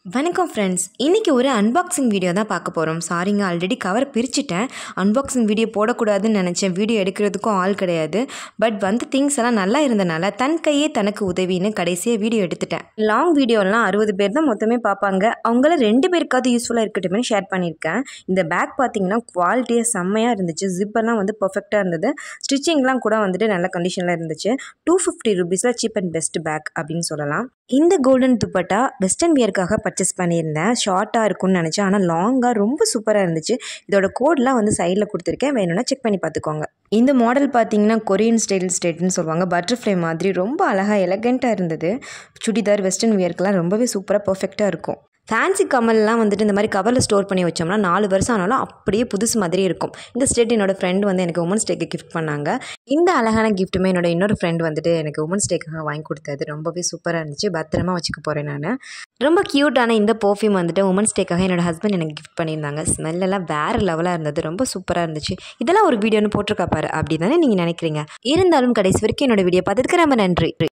வணக்கம் ஃப்ரெண்ட்ஸ், இன்றைக்கி ஒரு அன்பாக்சிங் வீடியோ தான் பார்க்க போகிறோம். சாரிங்க, ஆல்ரெடி கவர் பிரிச்சுட்டேன். அன்பாக்சிங் வீடியோ போடக்கூடாதுன்னு நினச்சேன். வீடியோ எடுக்கிறதுக்கும் ஆள் கிடையாது. பட் திங்ஸ் எல்லாம் நல்லா இருந்தனால தன் கையே தனக்கு உதவின்னு கடைசியாக வீடியோ எடுத்துட்டேன். லாங் வீடியோலாம் 60 பேர் தான் மொத்தமே பார்ப்பாங்க. அவங்கள 2 பேருக்காவது யூஸ்ஃபுல்லாக இருக்கட்டுமே ஷேர் பண்ணியிருக்கேன். இந்த பேக் பார்த்தீங்கன்னா குவாலிட்டியாக செம்மையாக இருந்துச்சு. ஜிப்பெல்லாம் பர்ஃபெக்டாக இருந்தது. ஸ்டிச்சிங்லாம் கூட நல்ல கண்டிஷனில் இருந்துச்சு. 250 ரூபீஸில் சீப் அண்ட் பெஸ்ட் பேக் அப்படின்னு சொல்லலாம். இந்த கோல்டன் துப்பட்டா வெஸ்டர்ன் வியர்க்காக பர்ச்சேஸ் பண்ணியிருந்தேன். ஷார்ட்டாக இருக்கும்னு நினச்சேன், ஆனால் லாங்காக ரொம்ப சூப்பராக இருந்துச்சு. இதோட கோட்லாம் சைடில் கொடுத்துருக்கேன், வேணும்னா செக் பண்ணி பார்த்துக்கோங்க. இந்த மாடல் பார்த்தீங்கன்னா கொரியன் ஸ்டைல்னு சொல்லுவாங்க. பட்டர்ஃப்ளை மாதிரி ரொம்ப அழகாக எலகண்ட்டாக இருந்தது. சுடிதார் வெஸ்டர்ன் வியர்க்கெலாம் ரொம்பவே சூப்பராக பர்ஃபெக்டாக இருக்கும். ஃபேன்சி கமல்லாம் இந்த மாதிரி கவரில் ஸ்டோர் பண்ணி வச்சோம்னா 4 வருஷம் ஆனாலும் அப்படியே புதுசு மாதிரி இருக்கும். இந்த ஸ்டேட் என்னோடய ஃப்ரெண்ட் எனக்கு உமன்ஸ் டேக்கு கிஃப்ட் பண்ணாங்க. இந்த அழகான கிஃப்ட்டுமே என்னோட இன்னொரு ஃப்ரெண்ட் எனக்கு உமன்ஸ் டேக்காக வாங்கி கொடுத்தது. ரொம்பவே சூப்பராக இருந்துச்சு. பத்திரமா வச்சுக்க போகிறேன் நான். ரொம்ப க்யூட்டான இந்த பர்ஃப்யூம் உமன்ஸ் டேக்காக என்னோட ஹஸ்பண்ட் எனக்கு கிஃப்ட் பண்ணியிருந்தாங்க. ஸ்மெல்லாம் வேறு லெவலாக இருந்தது. ரொம்ப சூப்பராக இருந்துச்சு. இதெல்லாம் ஒரு வீடியோன்னு போட்டிருக்கா பாரு அப்படி தானே நீங்கள் நினைக்கிறீங்க. இருந்தாலும் கடைசி வரைக்கும் என்னோட வீடியோ பார்த்ததுக்கு ரொம்ப நன்றி.